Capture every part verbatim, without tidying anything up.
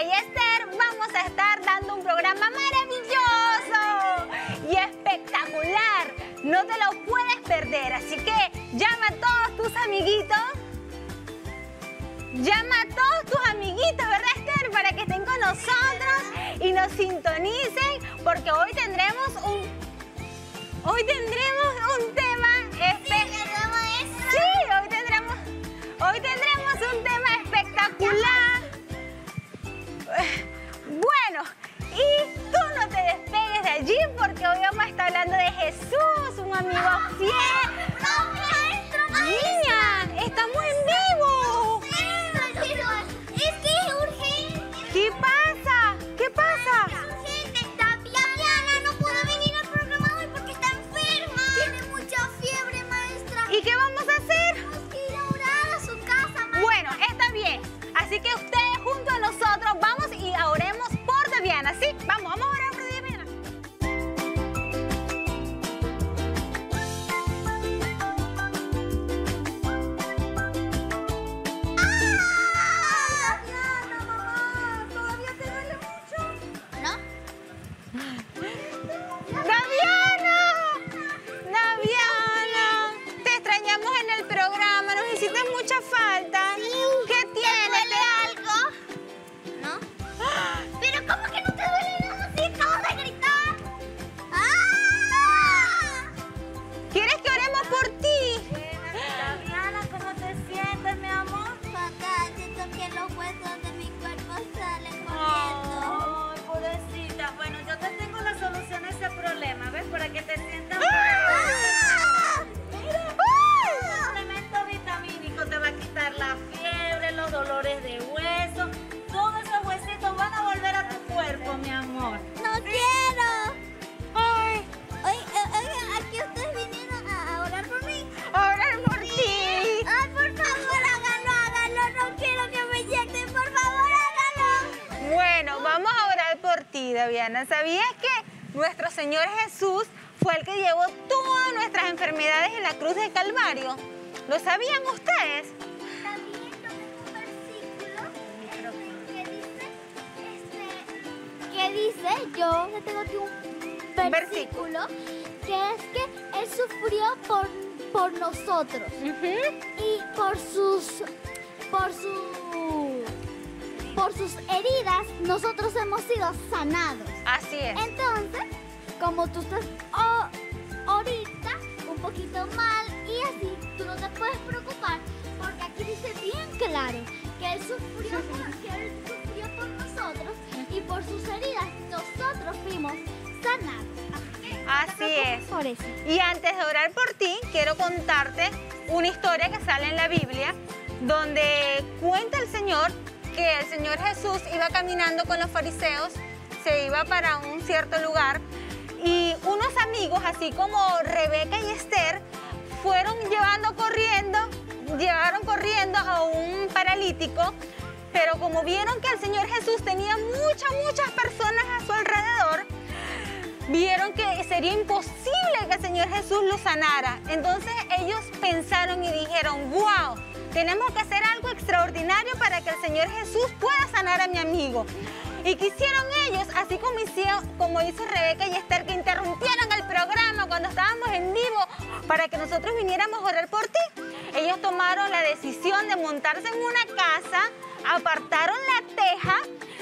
y Esther vamos a estar dando un programa maravilloso y espectacular. No te lo puedes perder, así que llama a todos tus amiguitos. Llama a todos tus amiguitos, ¿verdad, Esther? Para que estén con nosotros y nos sintonicen, porque hoy tendremos un... Hoy tendremos un tema espectacular. Sí, hoy tendremos, hoy tendremos un tema espectacular. Bueno, y tú no te despegues de allí porque hoy vamos a estar hablando de Jesús, un amigo fiel. ¡No, maestro, maestro! Niña, estamos en vivo. Es que es urgente. ¿Qué pasa? ¿Qué pasa? Es urgente. Daviana no pudo venir al programa hoy porque está enferma. Tiene mucha fiebre, maestra. ¿Y qué vamos a hacer? Tenemos que ir a orar a su casa, maestra. Bueno, está bien. Así que ustedes junto a nosotros vamos y oremos por Daviana, ¿sí? Vamos, vamos a orar por Daviana. ¡Ah! Daviana, mamá, ¿todavía te duele mucho? ¿No? ¡Daviana! ¡Daviana! Te extrañamos en el programa, nos hiciste mucha falta. ¿Qué tienes? ¿Te algo? ¿No? ¿Pero cómo que no te duele nada si acabas de gritar? ¡Ah! ¿Quieres que oremos por ti? Daviana, ¿cómo te sientes, mi amor? Papá, siento que los huesos de mi cuerpo salen corriendo. Ay, pobrecita. Bueno, yo te tengo la solución a ese problema, ¿ves? Para que te sientas ¡Ah! un suplemento vitamínico te va a quitar la fiebre, los dolores de hueso. Todos esos huesitos van a volver a tu cuerpo, mi amor. ¡No quiero! Ay, Oye, eh, oigan, aquí ustedes vinieron a, a orar por mí. a orar por ti. Ay, por favor, háganlo, háganlo. No quiero que me inyecten. Por favor, háganlo. Bueno, vamos a orar por ti, Daviana. ¿Sabías que nuestro Señor Jesús fue el que llevó todas nuestras enfermedades en la cruz del Calvario? ¿Lo sabían ustedes? También yo tengo un versículo este, que dice, este, que dice, yo que tengo aquí un versículo, que es que Él sufrió por, por nosotros y por sus, por su, por sus heridas nosotros hemos sido sanados. Así es. Entonces, como tú estás oh, ahorita un poquito mal y así, tú no te puedes preocupar porque aquí dice bien claro que Él sufrió por, que él sufrió por nosotros y por sus heridas nosotros fuimos sanados. Así es. Por eso. Y antes de orar por ti, quiero contarte una historia que sale en la Biblia, donde cuenta el Señor que el Señor Jesús iba caminando con los fariseos, se iba para un cierto lugar, y unos amigos, así como Rebeca y Esther, fueron llevando corriendo, llevaron corriendo a un paralítico, pero como vieron que el Señor Jesús tenía muchas, muchas personas a su alrededor, vieron que sería imposible que el Señor Jesús lo sanara. Entonces ellos pensaron y dijeron, wow, tenemos que hacer algo extraordinario para que el Señor Jesús pueda sanar a mi amigo. ¿Y qué hicieron ellos? Así como, hicieron, como hizo Rebeca y Esther, que interrumpieron el programa cuando estábamos en vivo para que nosotros viniéramos a orar por ti. Ellos tomaron la decisión de montarse en una casa, apartaron la teja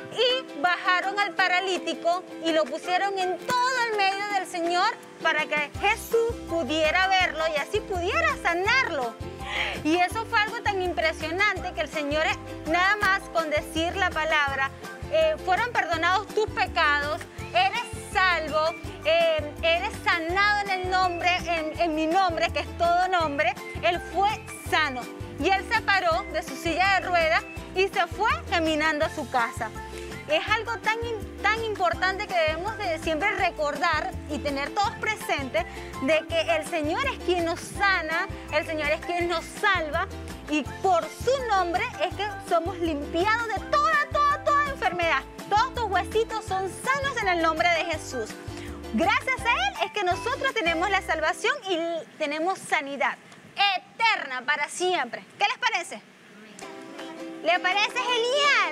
y bajaron al paralítico y lo pusieron en todo el medio del Señor para que Jesús pudiera verlo y así pudiera sanarlo. Y eso fue algo tan impresionante que el Señor, nada más con decir la palabra, eh, fueron perdonados tus pecados, eres salvo, eh, eres sanado en el nombre, en, en mi nombre, que es todo nombre. Él fue sano y él se paró de su silla de ruedas y se fue caminando a su casa. Es algo tan, tan importante que debemos de siempre recordar y tener todos presentes de que el Señor es quien nos sana, el Señor es quien nos salva y por su nombre es que somos limpiados de toda, toda, toda enfermedad. Todos tus huesitos son sanos en el nombre de Jesús. Gracias a Él es que nosotros tenemos la salvación y tenemos sanidad eterna para siempre. ¿Qué les parece? ¿Le parece genial?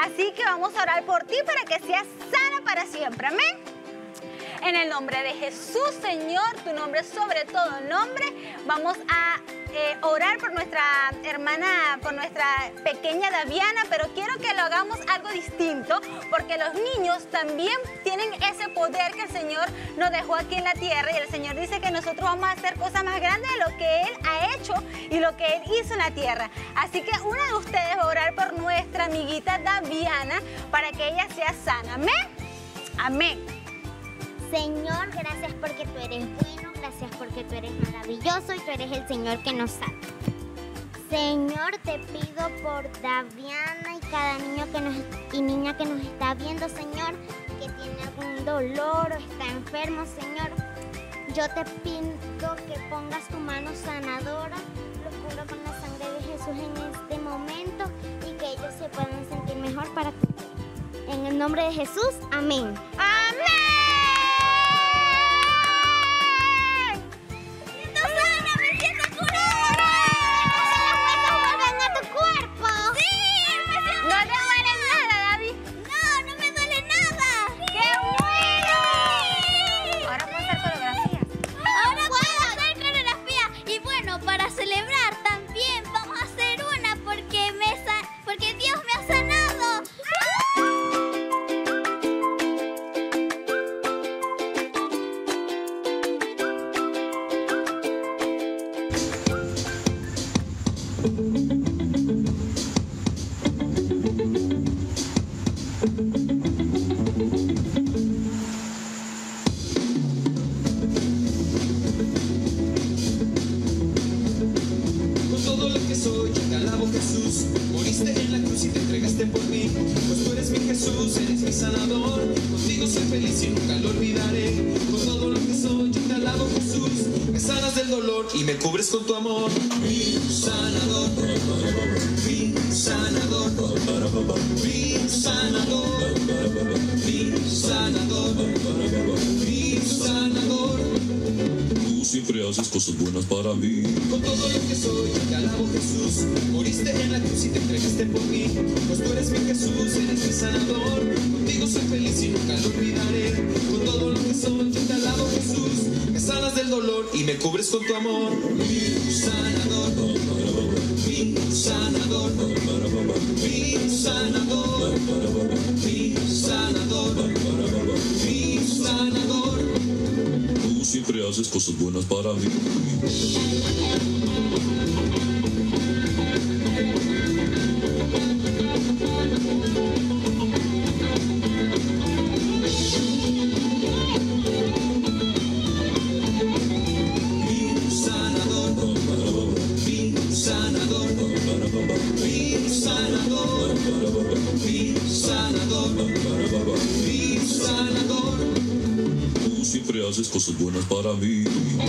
Así que vamos a orar por ti para que seas sana para siempre. Amén. En el nombre de Jesús, Señor, tu nombre sobre todo nombre, vamos a eh, orar por nuestra hermana, por nuestra pequeña Daviana, pero quiero que lo hagamos algo distinto, porque los niños también tienen ese poder que el Señor nos dejó aquí en la tierra, y el Señor dice que nosotros vamos a hacer cosas más grandes de lo que Él ha hecho y lo que Él hizo en la tierra. Así que una de ustedes va a orar por nuestra amiguita Daviana para que ella sea sana. Amén. Amén. Señor, gracias porque tú eres bueno, gracias porque tú eres maravilloso y tú eres el Señor que nos salva. Señor, te pido por Daviana y cada niño que nos, y niña que nos está viendo, Señor, que tiene algún dolor o está enfermo, Señor. Yo te pido que pongas tu mano sanadora, los cubro con la sangre de Jesús en este momento y que ellos se puedan sentir mejor para ti. En el nombre de Jesús, amén. ¡Amén! Y me cubres con tu amor, mi sanador, mi sanador, mi sanador, mi sanador, mi sanador. Tú siempre haces cosas buenas para mí. Con todo lo que soy, te alabo, Jesús. Moriste en la cruz y te entregaste por mí. Pues tú eres mi Jesús, eres mi sanador. Contigo soy feliz y nunca lo olvidaré. Con todo lo que soy, yo te alabo, Jesús. Me sanas del dolor y me cubres con tu amor. Mi sanador, mi sanador, mi sanador, mi sanador, mi sanador. Tú siempre haces cosas buenas para mí. Haces cosas buenas para mí.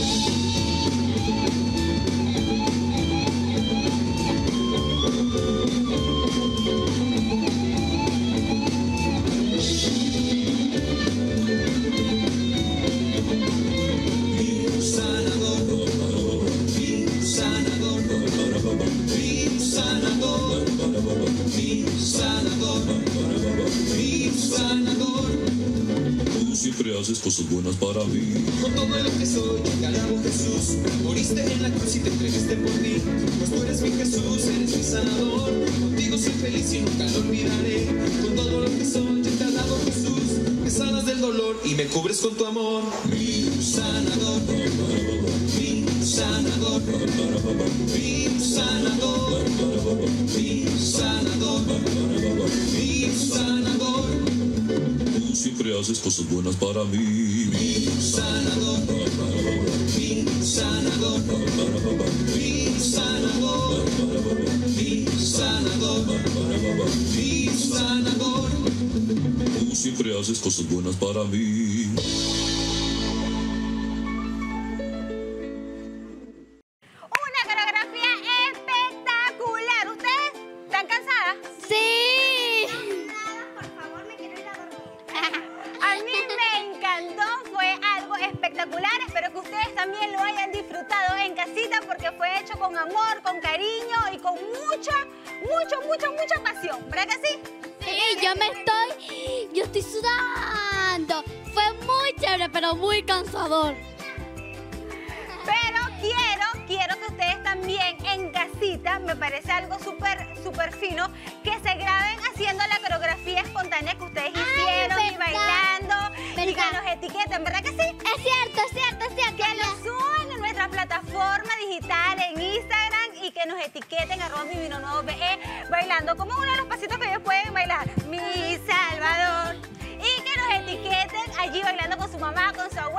Haces cosas buenas para mí. Con todo lo que soy, te alabo, Jesús. Moriste en la cruz y te entregaste por mí. Pues tú eres mi Jesús, eres mi sanador. Contigo soy feliz y nunca lo olvidaré. Con todo lo que soy, yo te alabo, Jesús. Me sanas del dolor y me cubres con tu amor. Mi sanador, mi sanador, mi sanador, mi sanador, mi sanador. Tú siempre haces cosas buenas para mí. Mi sanador, mi sanador, mi sanador, mi sanador, mi sanador. Tú siempre haces cosas buenas para mí. Una coreografía espectacular. ¿Ustedes están cansadas? Sí. Por favor, me quiero ir a dormir. A mí me encantó, fue algo espectacular. Espero que ustedes también lo hayan disfrutado en casita porque fue hecho con amor, con cariño y con mucha, mucho, mucho, mucha pasión. ¿Verdad que sí? Sí, yo me estoy, yo estoy sudando. Fue muy chévere, pero muy cansador. Pero quiero, quiero que ustedes también en casita, me parece algo súper, súper fino, que se graben haciendo la coreografía espontánea que ustedes Ay, hicieron y verdad, bailando y que verdad. nos etiqueten, ¿verdad que sí? Es cierto, es cierto, es cierto. Que lo suban en nuestra plataforma digital, en Instagram, y que nos etiqueten arroba mi vino nuevo be, bailando como uno de los pasitos que ellos pueden bailar. Mi Salvador. Y que nos etiqueten allí bailando con su mamá, con su abuela.